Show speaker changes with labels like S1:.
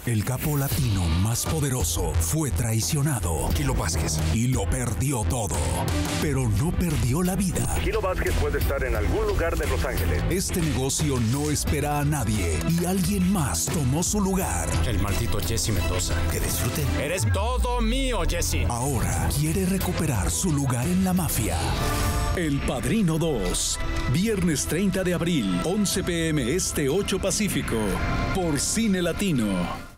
S1: El capo latino más poderoso fue traicionado.
S2: Kilo Vázquez.
S1: Y lo perdió todo. Pero no perdió la vida.
S3: Kilo Vázquez puede estar en algún lugar de Los Ángeles.
S1: Este negocio no espera a nadie y alguien más tomó su lugar.
S2: El maldito Jesse Mendoza.
S1: Que disfruten.
S2: Eres todo mío, Jesse.
S1: Ahora quiere recuperar su lugar en la mafia. El Padrino 2. Viernes 30 de abril, 11 p.m. Este, 8 Pacífico. Por Cine Latino.